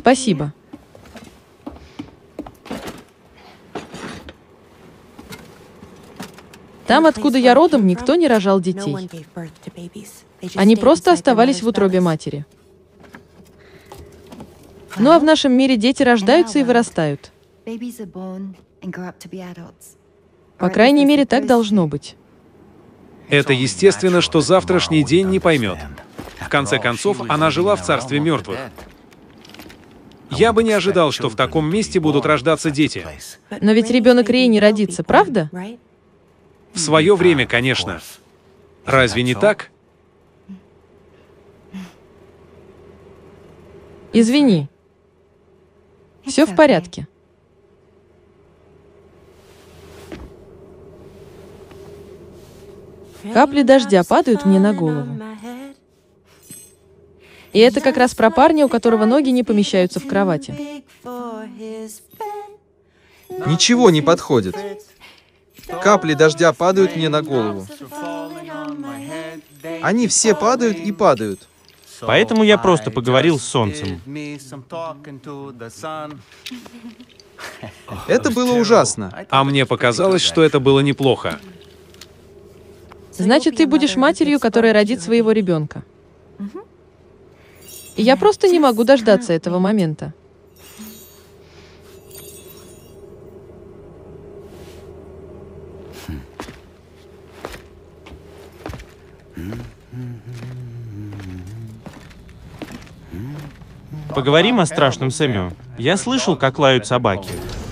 Спасибо. Там, откуда я родом, никто не рожал детей. Они просто оставались в утробе матери. Ну а в нашем мире дети рождаются и вырастают. По крайней мере, так должно быть. Это естественно, что завтрашний день не поймет. В конце концов, она жила в царстве мертвых. Я бы не ожидал, что в таком месте будут рождаться дети. Но ведь ребенок Рей не родится, правда? В свое время, конечно. Разве не так? Извини. Все в порядке. Капли дождя падают мне на голову. И это как раз про парня, у которого ноги не помещаются в кровати. Ничего не подходит. Капли дождя падают мне на голову. Они все падают и падают. Поэтому я просто поговорил с солнцем. Это было ужасно. А мне показалось, что это было неплохо. Значит, ты будешь матерью, которая родит своего ребенка. И я просто не могу дождаться этого момента. Поговорим о страшном, Сэмю. Я слышал, как лают собаки.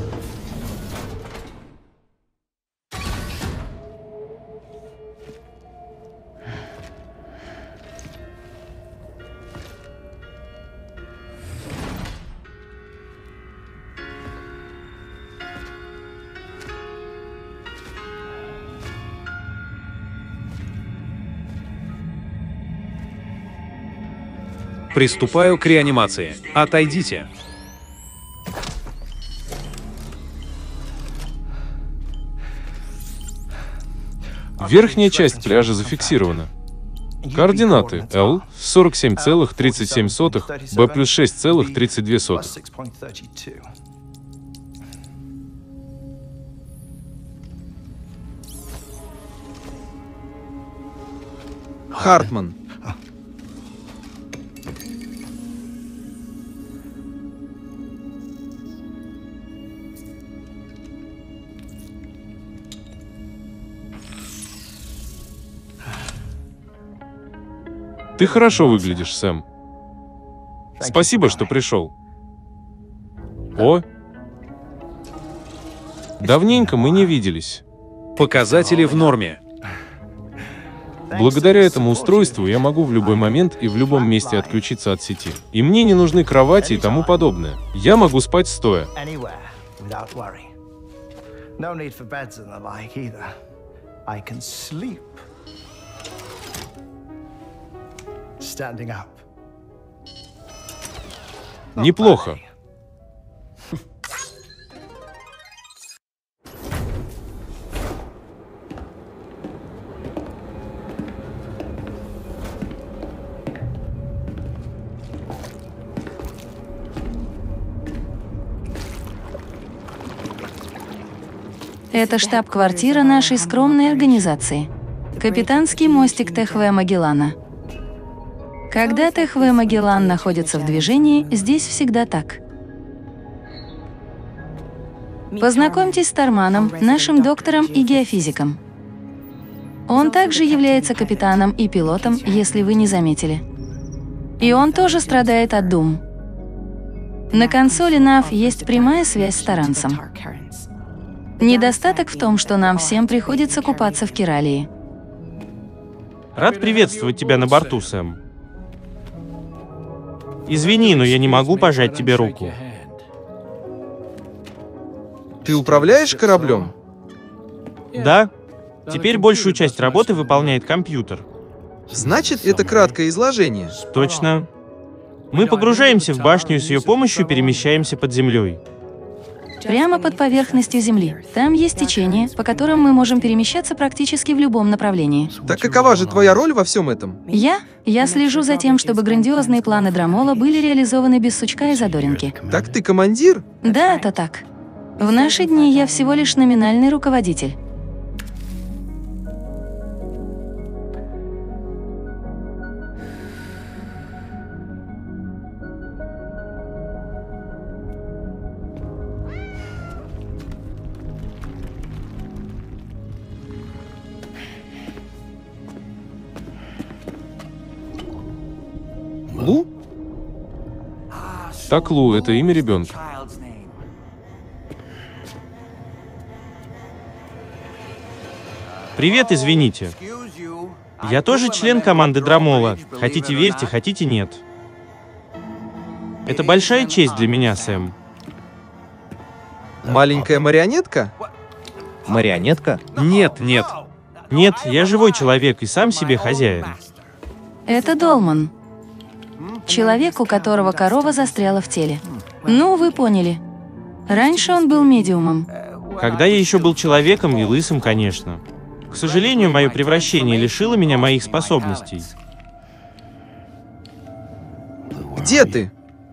Приступаю к реанимации. Отойдите. Верхняя часть пляжа зафиксирована. Координаты: L 47,37, B плюс 6,32. Хартман. Ты хорошо выглядишь, Сэм. Спасибо, что пришел. О! Давненько мы не виделись. Показатели в норме. Благодаря этому устройству я могу в любой момент и в любом месте отключиться от сети. И мне не нужны кровати и тому подобное. Я могу спать стоя. Неплохо. Это штаб-квартира нашей скромной организации. Капитанский мостик ТХВ Магеллана. Когда ТХВ Магеллан находится в движении, здесь всегда так. Познакомьтесь с Тарманом, нашим доктором и геофизиком. Он также является капитаном и пилотом, если вы не заметили. И он тоже страдает от дум. На консоли NAV есть прямая связь с Тарансом. Недостаток в том, что нам всем приходится купаться в Киралии. Рад приветствовать тебя на борту, Сэм. Извини, но я не могу пожать тебе руку. Ты управляешь кораблем? Да. Теперь большую часть работы выполняет компьютер. Значит, это краткое изложение. Точно. Мы погружаемся в башню и с ее помощью перемещаемся под землей. Прямо под поверхностью Земли. Там есть течение, по которым мы можем перемещаться практически в любом направлении. Так какова же твоя роль во всем этом? Я слежу за тем, чтобы грандиозные планы Драмола были реализованы без сучка и задоринки. Так ты командир? Да, это так. В наши дни я всего лишь номинальный руководитель. Лу? Так, Лу, это имя ребенка. Привет, извините. Я тоже член команды Драмола. Хотите верьте, хотите нет. Это большая честь для меня, Сэм. Маленькая марионетка? Марионетка? Нет, нет. Нет, я живой человек и сам себе хозяин. Это Долман. Человек, у которого корова застряла в теле. Ну, вы поняли. Раньше он был медиумом. Когда я еще был человеком и лысым, конечно. К сожалению, мое превращение лишило меня моих способностей. Где ты?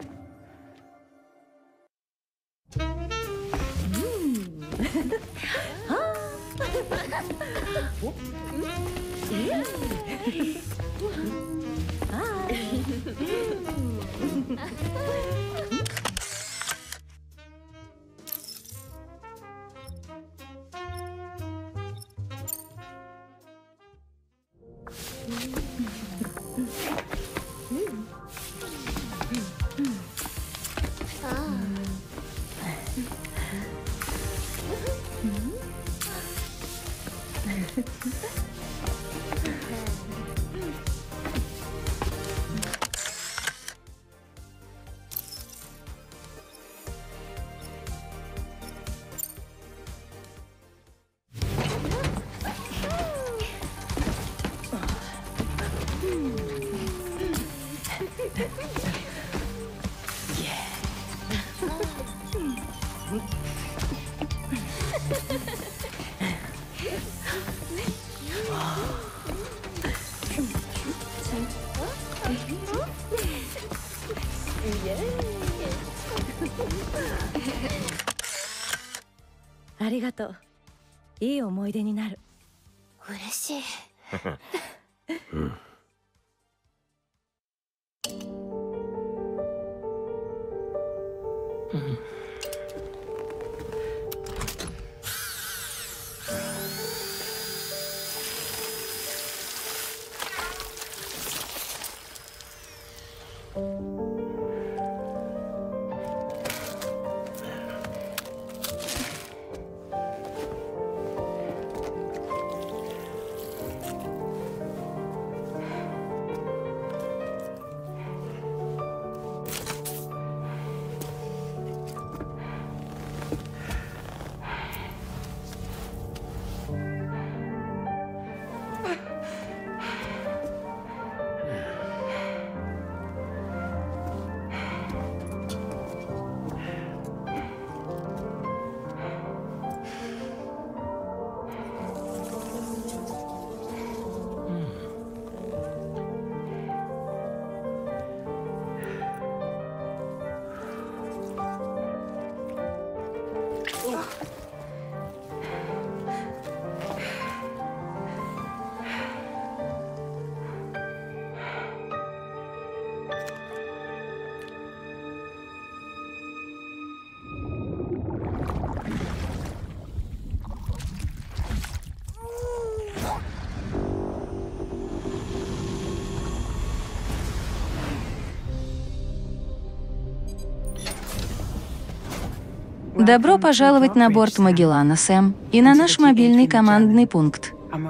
Добро пожаловать на борт Магеллана, Сэм, и на наш мобильный командный пункт.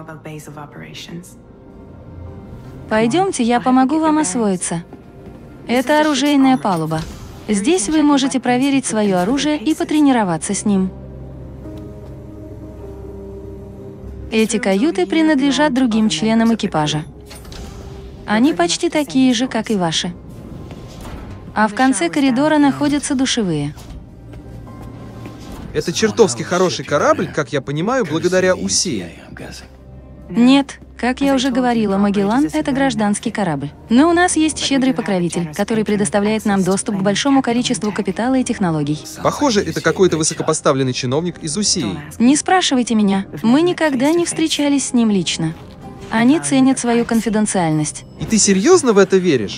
Пойдемте, я помогу вам освоиться. Это оружейная палуба. Здесь вы можете проверить свое оружие и потренироваться с ним. Эти каюты принадлежат другим членам экипажа. Они почти такие же, как и ваши. А в конце коридора находятся душевые. Это чертовски хороший корабль, как я понимаю, благодаря Усии. Нет, как я уже говорила, Магеллан — это гражданский корабль. Но у нас есть щедрый покровитель, который предоставляет нам доступ к большому количеству капитала и технологий. Похоже, это какой-то высокопоставленный чиновник из Усии. Не спрашивайте меня, мы никогда не встречались с ним лично. Они ценят свою конфиденциальность. И ты серьезно в это веришь?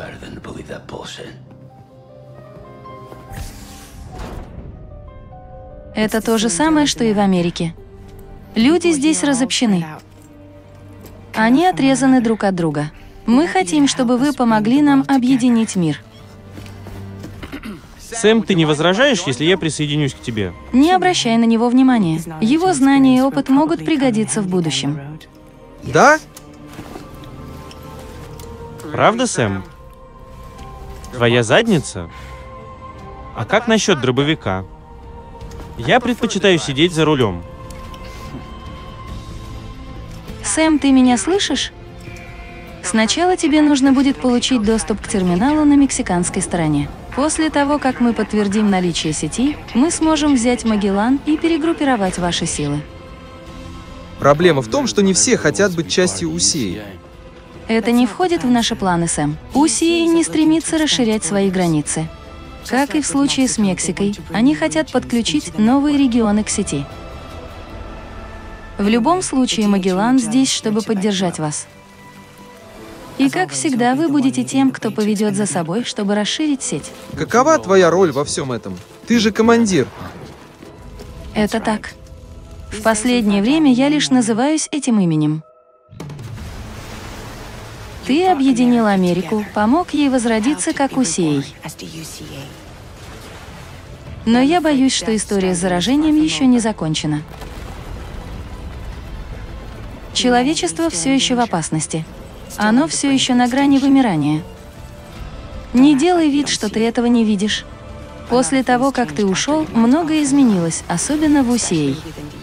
Это то же самое, что и в Америке. Люди здесь разобщены. Они отрезаны друг от друга. Мы хотим, чтобы вы помогли нам объединить мир. Сэм, ты не возражаешь, если я присоединюсь к тебе? Не обращай на него внимания. Его знания и опыт могут пригодиться в будущем. Да? Правда, Сэм? Твоя задница? А как насчет дробовика? Я предпочитаю сидеть за рулем. Сэм, ты меня слышишь? Сначала тебе нужно будет получить доступ к терминалу на мексиканской стороне. После того, как мы подтвердим наличие сети, мы сможем взять Магеллан и перегруппировать ваши силы. Проблема в том, что не все хотят быть частью Усии. Это не входит в наши планы, Сэм. Усия не стремится расширять свои границы. Как и в случае с Мексикой, они хотят подключить новые регионы к сети. В любом случае, Магеллан здесь, чтобы поддержать вас. И как всегда, вы будете тем, кто поведет за собой, чтобы расширить сеть. Какова твоя роль во всем этом? Ты же командир. Это так. В последнее время я лишь называюсь этим именем. Ты объединил Америку, помог ей возродиться как Усией. Но я боюсь, что история с заражением еще не закончена. Человечество все еще в опасности. Оно все еще на грани вымирания. Не делай вид, что ты этого не видишь. После того, как ты ушел, многое изменилось, особенно в Усии.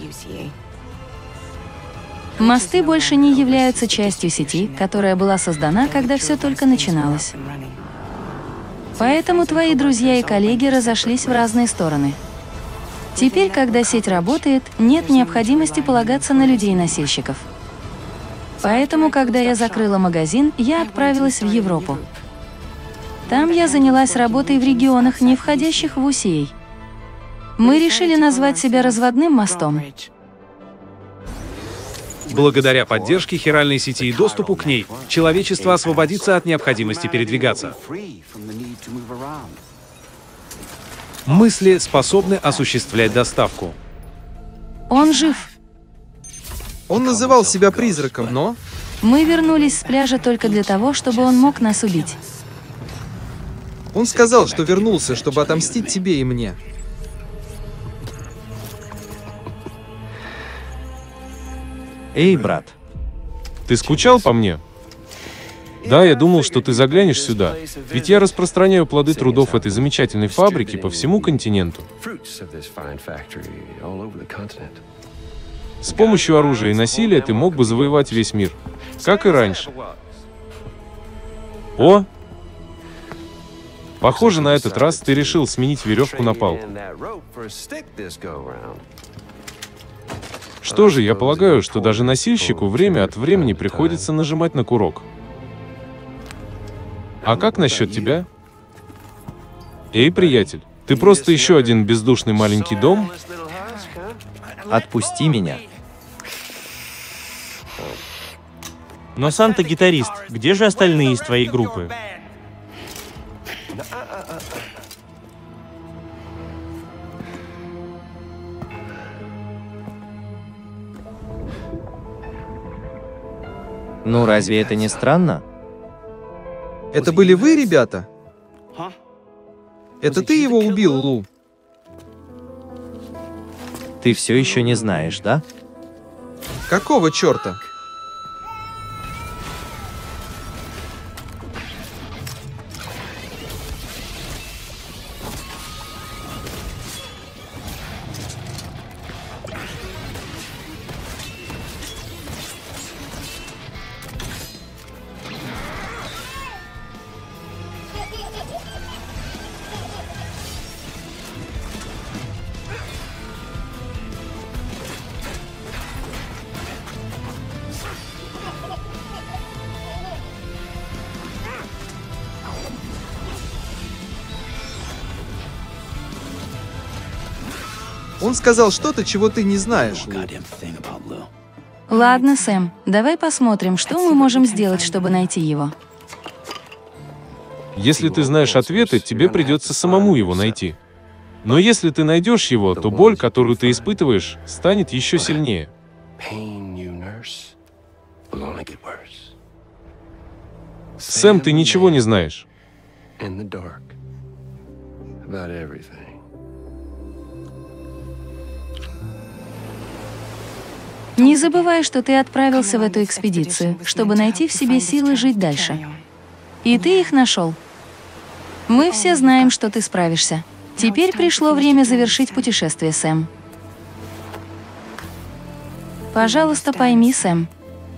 Мосты больше не являются частью сети, которая была создана, когда все только начиналось. Поэтому твои друзья и коллеги разошлись в разные стороны. Теперь, когда сеть работает, нет необходимости полагаться на людей-носильщиков. Поэтому, когда я закрыла магазин, я отправилась в Европу. Там я занялась работой в регионах, не входящих в Усей. Мы решили назвать себя разводным мостом. Благодаря поддержке хиральной сети и доступу к ней, человечество освободится от необходимости передвигаться. Мысли способны осуществлять доставку. Он жив. Он называл себя призраком, но... Мы вернулись с пляжа только для того, чтобы он мог нас убить. Он сказал, что вернулся, чтобы отомстить тебе и мне. Эй, брат. Ты скучал по мне? Да, я думал, что ты заглянешь сюда. Ведь я распространяю плоды трудов этой замечательной фабрики по всему континенту. С помощью оружия и насилия ты мог бы завоевать весь мир, как и раньше. О! Похоже, на этот раз ты решил сменить веревку на палку. Что же, я полагаю, что даже носильщику время от времени приходится нажимать на курок. А как насчет тебя? Эй, приятель, ты просто еще один бездушный маленький дом? Отпусти меня. Но Санта гитарист, где же остальные из твоей группы? Ну, разве это не странно? Это были вы, ребята? Это ты его убил, Лу? Ты все еще не знаешь, да? Какого черта? Он сказал что-то, чего ты не знаешь, Лу. Ладно, Сэм, давай посмотрим, что мы можем сделать, чтобы найти его. Если ты знаешь ответы, тебе придется самому его найти. Но если ты найдешь его, то боль, которую ты испытываешь, станет еще сильнее. Сэм, ты ничего не знаешь. Не забывай, что ты отправился в эту экспедицию, чтобы найти в себе силы жить дальше. И ты их нашел. Мы все знаем, что ты справишься. Теперь пришло время завершить путешествие, Сэм. Пожалуйста, пойми, Сэм.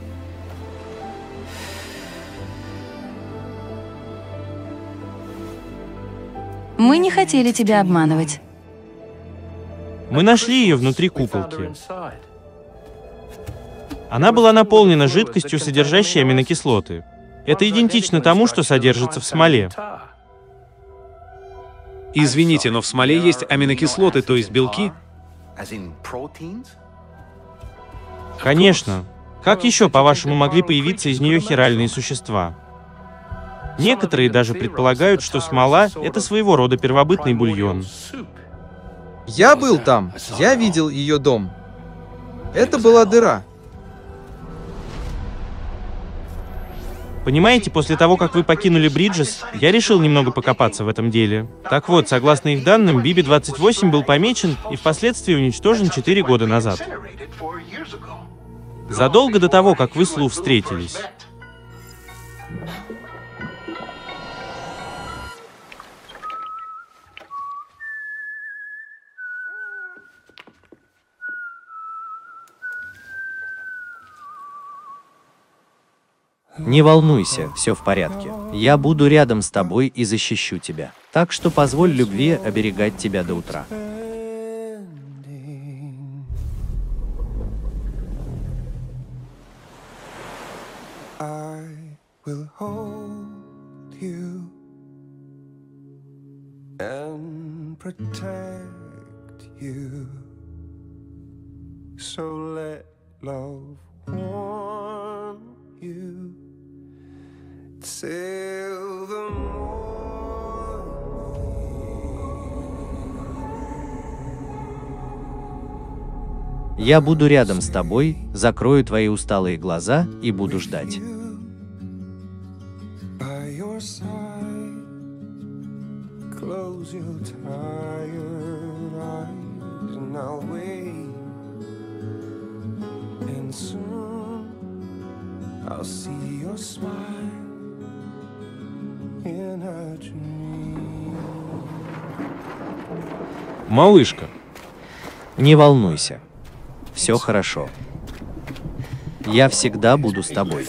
Мы не хотели тебя обманывать. Мы нашли ее внутри куколки. Она была наполнена жидкостью, содержащей аминокислоты. Это идентично тому, что содержится в смоле. Извините, но в смоле есть аминокислоты, то есть белки? Конечно. Как еще, по-вашему, могли появиться из нее хиральные существа? Некоторые даже предполагают, что смола — это своего рода первобытный бульон. Я был там. Я видел ее дом. Это была дыра. Понимаете, после того, как вы покинули Бриджес, я решил немного покопаться в этом деле. Так вот, согласно их данным, Биби-28 был помечен и впоследствии уничтожен 4 года назад. Задолго до того, как вы с Лу встретились. Не волнуйся, все в порядке. Я буду рядом с тобой и защищу тебя. Так что позволь любви оберегать тебя до утра. Я буду рядом с тобой, закрою твои усталые глаза и буду ждать. Малышка. Не волнуйся. Все хорошо. Я всегда буду с тобой.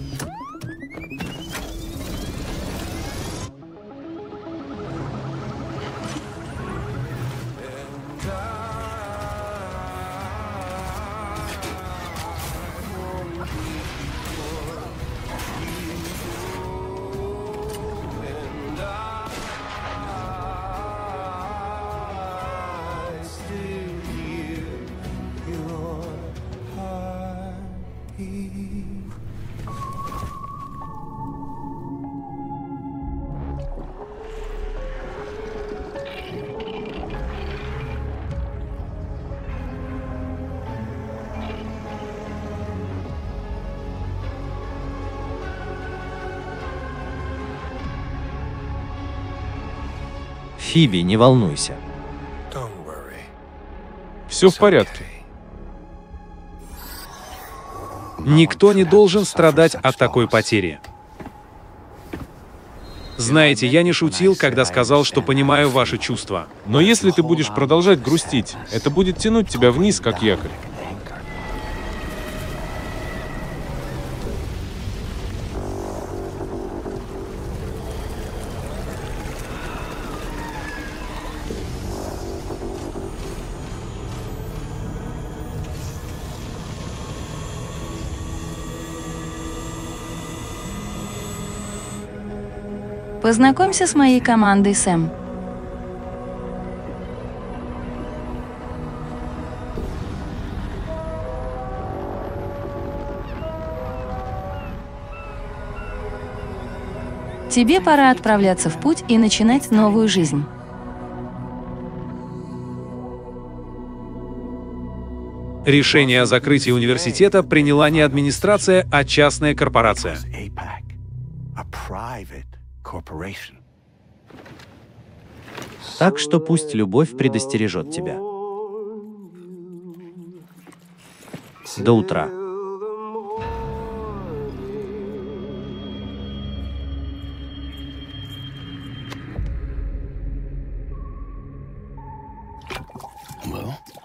Фиби, не волнуйся. Все в порядке. Никто не должен страдать от такой потери. Знаете, я не шутил, когда сказал, что понимаю ваши чувства. Но если ты будешь продолжать грустить, это будет тянуть тебя вниз, как якорь. Познакомься с моей командой, Сэм. Тебе пора отправляться в путь и начинать новую жизнь. Решение о закрытии университета приняла не администрация, а частная корпорация. Так что пусть любовь предостережет тебя. До утра. Well,